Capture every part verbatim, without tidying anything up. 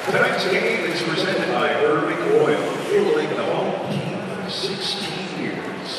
Tonight's game is presented by Irving Oil, fueling the home team for sixteen years.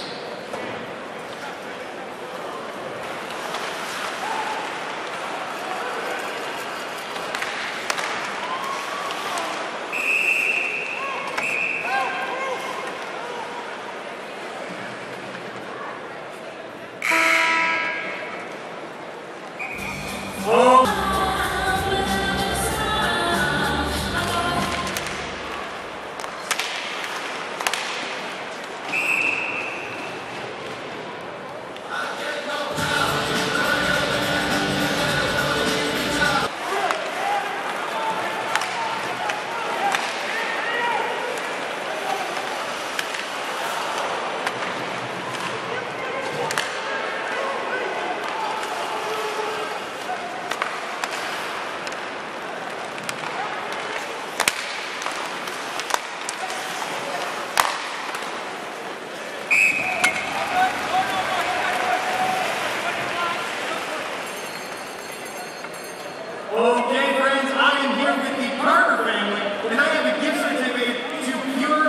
Okay, friends, I am here with the Carter family, and I have a gift certificate to Pure.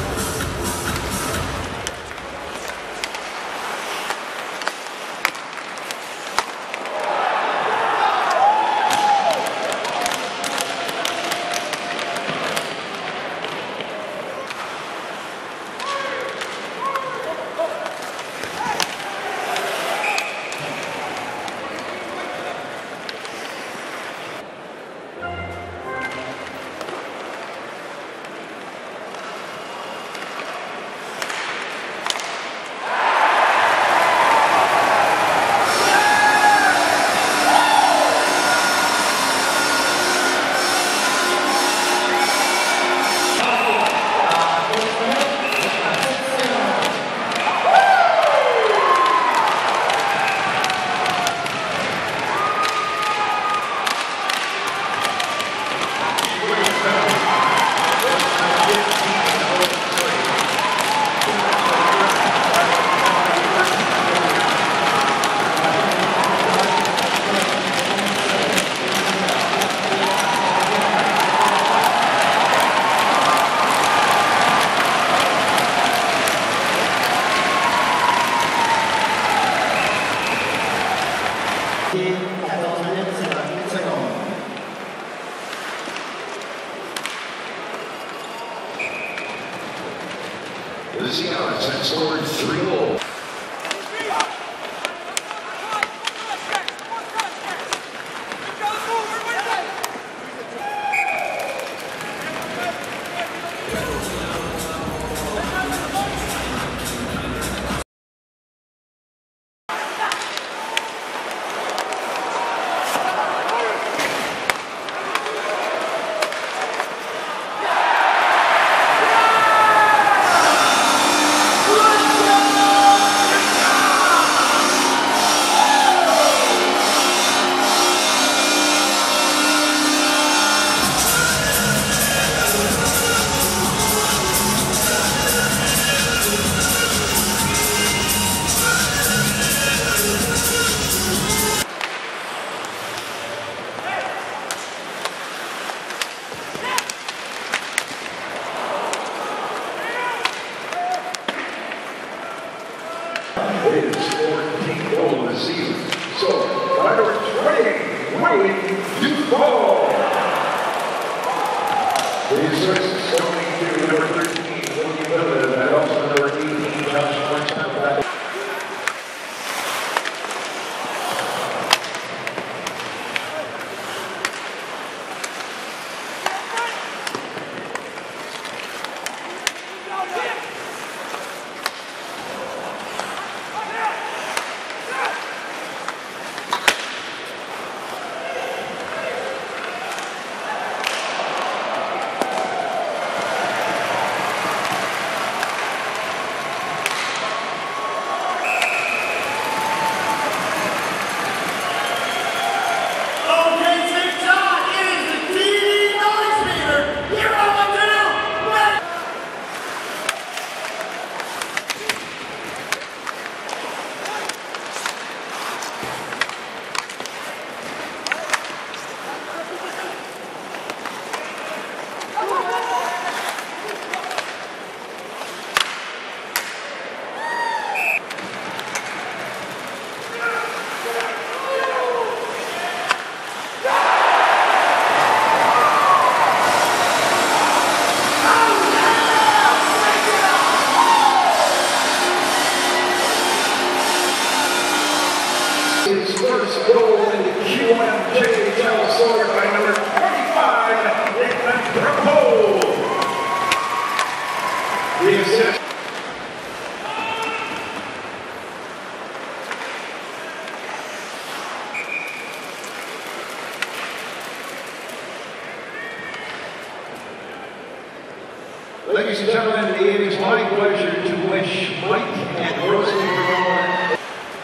The Seahawks have scored three goals. It is fourteen goals this season. So, number twenty, Wayne Duval. The assists going to number thirteen, William Miller, and also number eighteen, Josh Martin. sword by number twenty-five, Nathan Drapeau. The assist. Ladies and gentlemen, it is my pleasure to wish Mike and Rosie Verona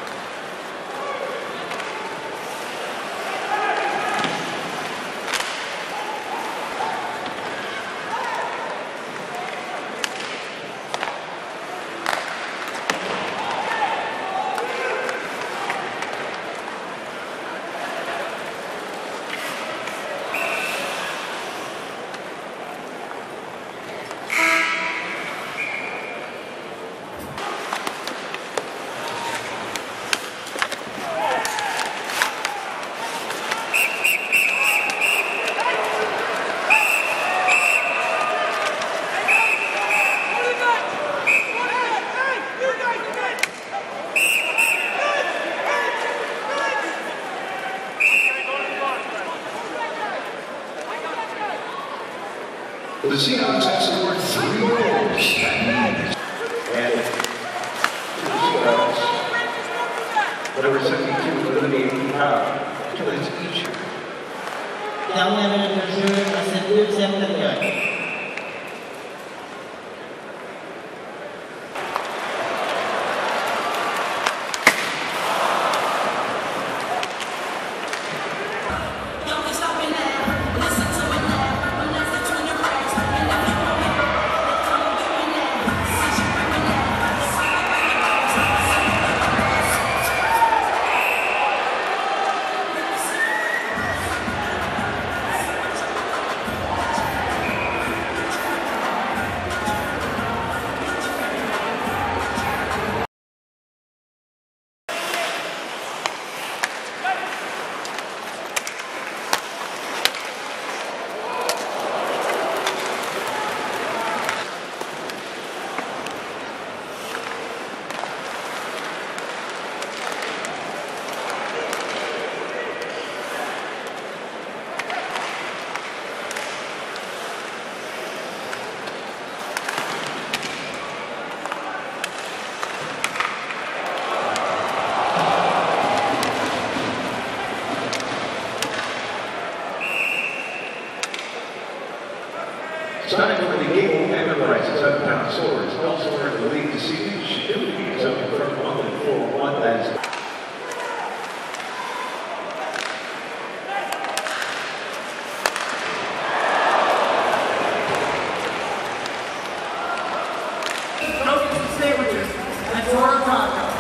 The Seahawks have scored three goals and two Seahawks, number seventy-two, eliminating Cobb, two minutes each. Dernière minute de jeu à cette deuxième période. Time for the Gable Enterprises Uptown Swords. Elsewhere in the league this season, Shinobi is up in front one and four one. That is Go get some sandwiches at Toro Taco.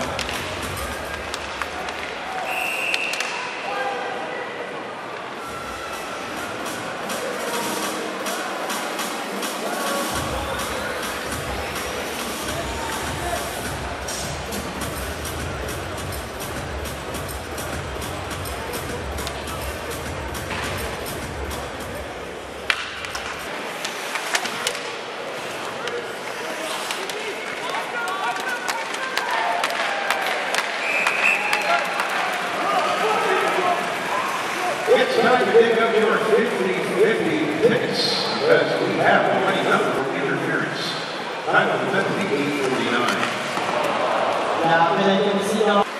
It's time to pick up your fifty fifty tickets as we have already number for interference. Time of the fifty-eight forty-nine. La pénalité aussi dans